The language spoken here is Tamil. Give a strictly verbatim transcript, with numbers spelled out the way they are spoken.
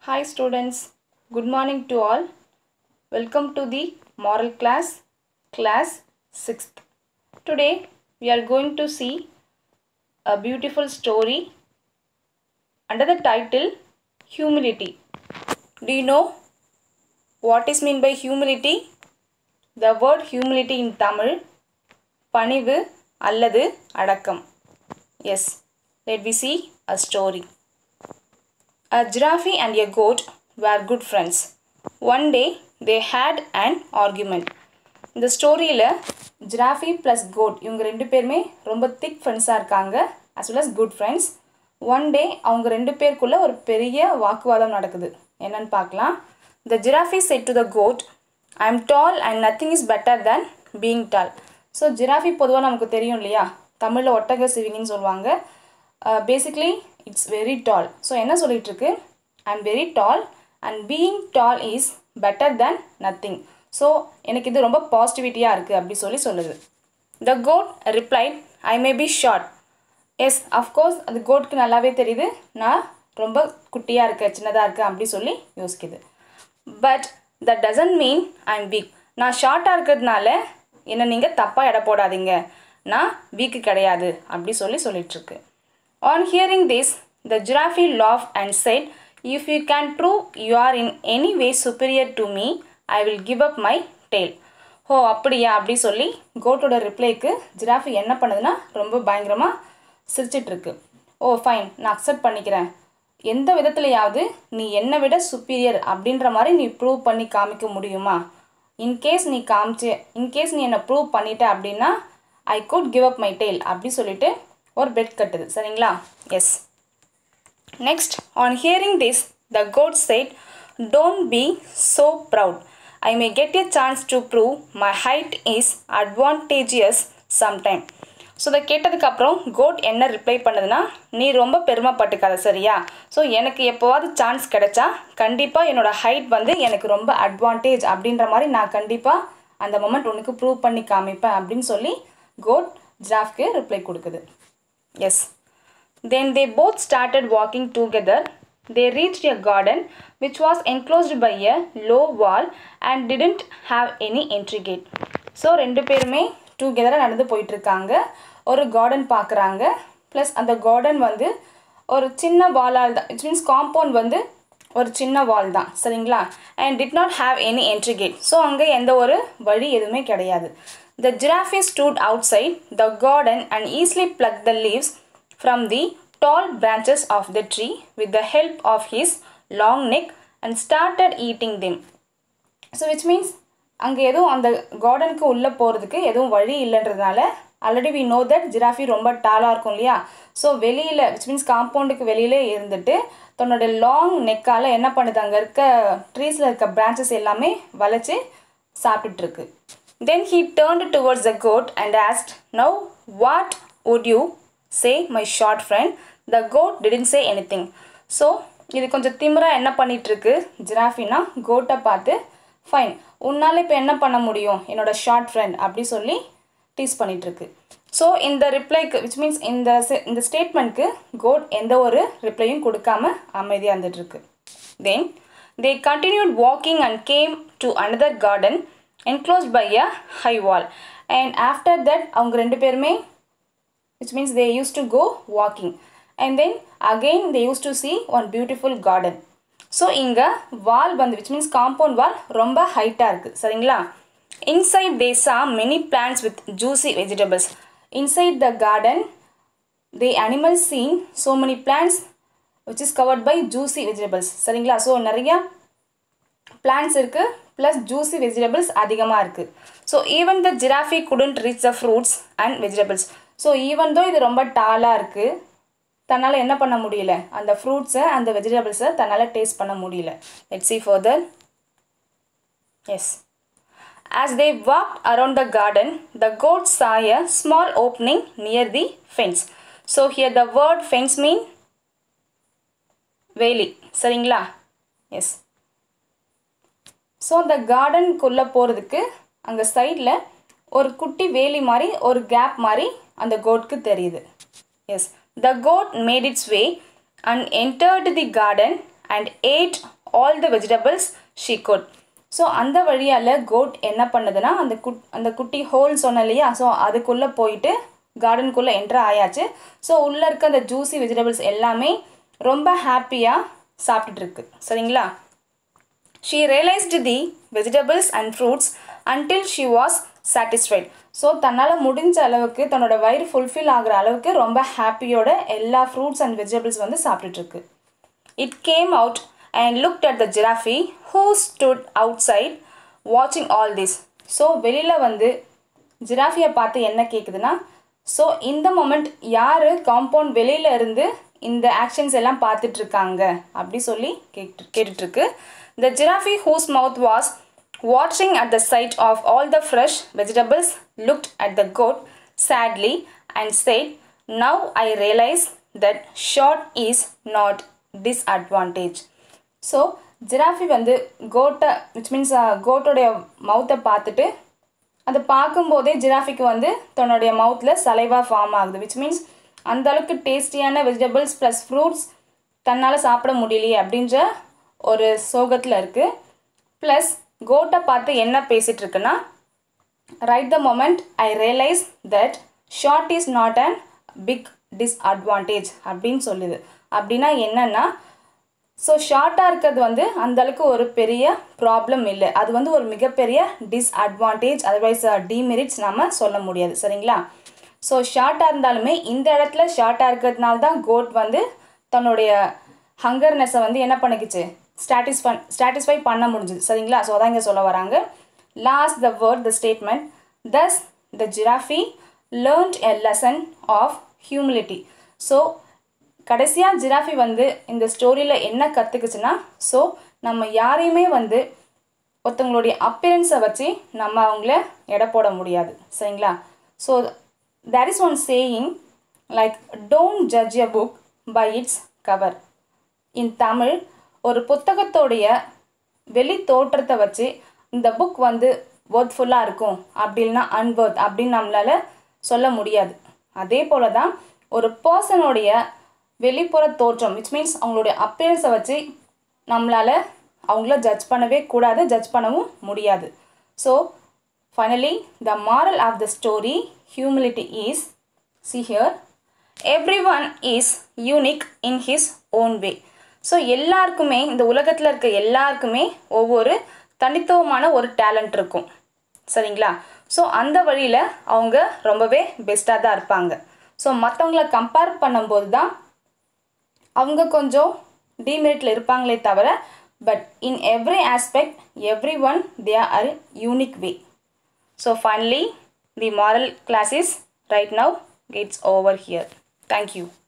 Hi students, good morning to all. Welcome to the moral class, class sixth. Today we are going to see a beautiful story under the title Humility. Do you know what is meant by humility? The word humility in Tamil, பணிவு அல்லது அடக்கம். Yes, let me see a story. A giraffe and a goat were good friends. One day they had an argument. இந்த ஸ்டோரியில் ஜிராஃபி ப்ளஸ் கோட் இவங்க ரெண்டு பேருமே ரொம்ப திக் ஃப்ரெண்ட்ஸாக இருக்காங்க, as well as good friends. One day அவங்க ரெண்டு பேருக்குள்ளே ஒரு பெரிய வாக்குவாதம் நடக்குது. என்னன்னு பார்க்கலாம். The giraffe said to the goat, I am tall and nothing is better than being tall. So giraffe பொதுவாக நமக்கு தெரியும் இல்லையா, தமிழில் ஒட்டக சிவிங்கின்னு சொல்லுவாங்க. Basically it's very tall. So என்ன சொல்லிட்டு இருக்கு, I am very tall and being tall is better than nothing. So எனக்கு இது ரொம்ப பாசிட்டிவிட்டியாக இருக்குது அப்படி சொல்லி சொல்லுது. The goat replied, I may be short. Yes, of course அது கோட்க்கு நல்லாவே தெரியுது நான் ரொம்ப குட்டியாக இருக்கேன், சின்னதாக இருக்கேன் அப்படி சொல்லி யோசிக்குது. But that doesn't mean I am weak. நான் ஷார்ட்டாக இருக்கிறதுனால என்னை நீங்கள் தப்பாக எடை போடாதீங்க, நான் வீக்கு கிடையாது அப்படி சொல்லி சொல்லிகிட்ருக்கு. On hearing this, the giraffe laughed and said, if you can prove you are in any way superior to me, I will give up my tail. ஓ அப்படியா அப்படி சொல்லி கோட்டோட ரிப்ளைக்கு ஜிராஃபி என்ன பண்ணுதுன்னா ரொம்ப பயங்கரமாக சிரிச்சிட்ருக்கு. ஓ ஃபைன், நான் அக்செப்ட் பண்ணிக்கிறேன், எந்த விதத்துலையாவது நீ என்னை விட சுப்பீரியர் அப்படின்ற மாதிரி நீ ப்ரூவ் பண்ணி காமிக்க முடியுமா? இன்கேஸ் நீ காமிச்சு இன்கேஸ் நீ என்னை ப்ரூவ் பண்ணிட்ட அப்படின்னா I could give up my tail அப்படி சொல்லிட்டு ஒரு பெட் கட்டுது. சரிங்களா? Yes. Next, on hearing this the goat said, don't be so proud. I may get a chance to prove my height is advantageous sometime. So இதை கேட்டதுக்கப்புறம் கோட் என்ன ரிப்ளை பண்ணுதுன்னா, நீ ரொம்ப பெருமைப்பட்டுக்காத சரியா, ஸோ எனக்கு எப்போவாவது சான்ஸ் கிடைச்சா கண்டிப்பாக என்னோடய ஹைட் வந்து எனக்கு ரொம்ப அட்வான்டேஜ் அப்படின்ற மாதிரி நான் கண்டிப்பாக அந்த மொமெண்ட் உனக்கு ப்ரூவ் பண்ணி காமிப்பேன் அப்படின்னு சொல்லி கோட் ஜிராஃப்க்கு ரிப்ளை கொடுக்குது. Yes. Then they both started walking together. They reached a garden which was enclosed by a low wall and didn't have any entry gate. So ரெண்டு பேருமே டூகெதராக நடந்து போயிட்டுருக்காங்க. ஒரு கார்டன் பார்க்குறாங்க. ப்ளஸ் அந்த கார்டன் வந்து ஒரு சின்ன வாலால் தான், இட்ஸ் மீன்ஸ் காம்பவுண்ட் வந்து ஒரு சின்ன வால் தான். சரிங்களா? And did not have any entry gate. So அங்கே எந்த ஒரு வழி எதுவுமே கிடையாது. The giraffe stood outside the garden and easily plucked the leaves from the tall branches of the tree with the help of his long neck and started eating them. So which means அங்கே எதுவும் அந்த கார்டனுக்கு உள்ளே போகிறதுக்கு எதுவும் வழி இல்லைன்றதுனால, already we know that giraffe ரொம்ப டாலாக இருக்கும் இல்லையா, ஸோ வெளியில் விச் மீன்ஸ் காம்பவுண்டுக்கு வெளியிலே இருந்துட்டு தன்னோட லாங் நெக்கால் என்ன பண்ணுது, அங்கே இருக்க ட்ரீஸில் இருக்க பிரான்ச்சஸ் எல்லாமே வளைச்சி சாப்பிட்டுட்ருக்கு. Then he turned towards the goat and asked, now what would you say, my short friend? The goat didn't say anything. So இது கொஞ்சம் திமிராக என்ன பண்ணிகிட்ருக்கு ஜிராஃபினா கோட்டை பார்த்து, ஃபைன் உன்னால் இப்போ என்ன பண்ண முடியும் என்னோட ஷார்ட் ஃப்ரெண்ட் அப்படி சொல்லி டீஸ் பண்ணிகிட்ருக்கு. ஸோ இந்த ரிப்ளைக்கு விச் மீன்ஸ் இந்த இந்த ஸ்டேட்மெண்ட்க்கு கோட் எந்த ஒரு ரிப்ளையும் கொடுக்காம அமைதியாக இருந்துகிட்ருக்கு. தென் they continued walking and came to another garden enclosed by a high wall, and after that அவங்க ரெண்டு பேருமே which means they used to go walking and then again they used to see one beautiful garden. So இங்கே வால் வந்து which means compound wall ரொம்ப ஹைட்டாக இருக்குது. சரிங்களா? inside they saw many plants with juicy vegetables. inside the garden the animals seen so many plants which is covered by juicy vegetables. சரிங்களா? ஸோ நிறையா plants இருக்குது ப்ளஸ் ஜூஸி வெஜிடபிள்ஸ் அதிகமாக இருக்குது. So even the giraffe couldn't reach the fruits and vegetables. So even though இது ரொம்ப டாலாக இருக்குது, தன்னால் என்ன பண்ண முடியல, அந்த ஃப்ரூட்ஸை அந்த வெஜிடபிள்ஸை தன்னால் டேஸ்ட் பண்ண முடியல. Let's see further. Yes. As they walked around the garden, the goat saw a small opening near the fence. So here the word fence mean வேலி. சரிங்களா? எஸ். ஸோ அந்த கார்டனுக்குள்ளே போகிறதுக்கு அங்கே சைடில் ஒரு குட்டி வேலி மாதிரி ஒரு கேப் மாதிரி அந்த கோட்க்கு தெரியுது. Yes. The goat made its way and entered the garden and ate all the vegetables she could. So அந்த வழியால் கோட் என்ன பண்ணுதுன்னா அந்த குட் அந்த குட்டி ஹோல் சொன்ன இல்லையா, ஸோ அதுக்குள்ளே போயிட்டு கார்டனுக்குள்ளே என்ட்ரு ஆயாச்சு. ஸோ உள்ளே இருக்க அந்த ஜூஸி வெஜிடபிள்ஸ் எல்லாமே ரொம்ப ஹாப்பியாக சாப்பிட்டுட்ருக்கு. சரிங்களா? She realised the vegetables and fruits until she was satisfied. So தன்னால் முடிஞ்ச அளவுக்கு தன்னோட வயிறு ஃபுல்ஃபில் ஆகிற அளவுக்கு ரொம்ப ஹாப்பியோட எல்லா ஃப்ரூட்ஸ் அண்ட் வெஜிடபிள்ஸ் வந்து சாப்பிட்டுட்ருக்கு. It came out and looked at the giraffe who stood outside watching all this. So வெளியில் வந்து ஜிராஃபியை பார்த்து என்ன கேட்குதுன்னா, ஸோ இந்த மொமெண்ட் யார் காம்பவுண்ட் வெளியில் இருந்து இந்த ஆக்ஷன்ஸ் எல்லாம் பார்த்துட்ருக்காங்க அப்படி சொல்லி கேட்டு கேட்டுட்ருக்கு. The giraffe whose mouth was watering at the sight of all the fresh vegetables looked at the goat sadly and said, now I realize that short is not disadvantage. So giraffe வந்து கோட்டை விச் மீன்ஸ் கோட்டோடைய மவுத்தை பார்த்துட்டு அதை பார்க்கும்போதே ஜிராஃபிக்கு வந்து தன்னுடைய மவுத்தில் சலைவா ஃபார்ம் ஆகுது. விச் மீன்ஸ் அந்தளவுக்கு டேஸ்டியான வெஜிடபிள்ஸ் ப்ளஸ் ஃப்ரூட்ஸ் தன்னால் சாப்பிட முடியலையே அப்படின்ற ஒரு சோகத்தில் இருக்குது. ப்ளஸ் கோட்டை பார்த்து என்ன பேசிகிட்டு இருக்குன்னா, right the moment I realise that short is not and big disadvantage அப்படின்னு சொல்லுது. அப்படின்னா என்னென்னா, ஸோ ஷார்ட்டாக இருக்கிறது வந்து அந்தளவுக்கு ஒரு பெரிய ப்ராப்ளம் இல்லை, அது வந்து ஒரு மிகப்பெரிய டிஸ்அட்வான்டேஜ் அதர்வைஸ் டிமெரிட்ஸ் நம்ம சொல்ல முடியாது. சரிங்களா? ஸோ ஷார்ட்டாக இருந்தாலுமே இந்த இடத்துல ஷார்ட்டாக இருக்கிறதுனால தான் கோட் வந்து தன்னுடைய ஹங்கர்னஸை வந்து என்ன பண்ணிக்கிச்சு, ஸ்டாட்டிஸ்ஃபை ஸ்டாட்டிஸ்ஃபை பண்ண முடிஞ்சுது. சரிங்களா? ஸோ அதான் இங்கே சொல்ல வராங்க. Last the word the statement thus the giraffe learned a lesson of humility. So கடைசியாக ஜிராஃபி வந்து இந்த ஸ்டோரியில் என்ன கற்றுக்குச்சுன்னா, ஸோ நம்ம யாரையுமே வந்து ஒருத்தவங்களுடைய அப்பியரன்ஸை வச்சு நம்ம அவங்கள எடை போட முடியாது. சரிங்களா? So there is one saying like don't judge a book by its cover. In Tamil, ஒரு புத்தகத்தோடைய வெளி தோற்றத்தை வச்சு இந்த புக் வந்து ஒர்த்ஃபுல்லாக இருக்கும் அப்படி இல்லைனா அன்வர்த் அப்படின்னு நம்மளால் சொல்ல முடியாது. அதே போல் தான் ஒரு பர்சனுடைய வெளிப்புற தோற்றம் விச் மீன்ஸ் அவங்களுடைய அப்பியரன்ஸை வச்சு நம்மளால் அவங்கள ஜட்ஜ் பண்ணவே கூடாது, ஜட்ஜ் பண்ணவும் முடியாது. So finally the moral of the story humility is, see here, everyone is unique in his own way. So எல்லாருக்குமே இந்த உலகத்தில் இருக்க எல்லாருக்குமே ஒவ்வொரு தனித்துவமான ஒரு டேலண்ட் இருக்கும். சரிங்களா? ஸோ அந்த வழியில் அவங்க ரொம்பவே பெஸ்ட்டாக தான் இருப்பாங்க. ஸோ மற்றவங்கள கம்பேர் பண்ணும்போது தான் அவங்க கொஞ்சம் டிமெரிட்டில் இருப்பாங்களே தவிர, but in every aspect every one they are unique way. So finally the moral class is right now gets over here. Thank you.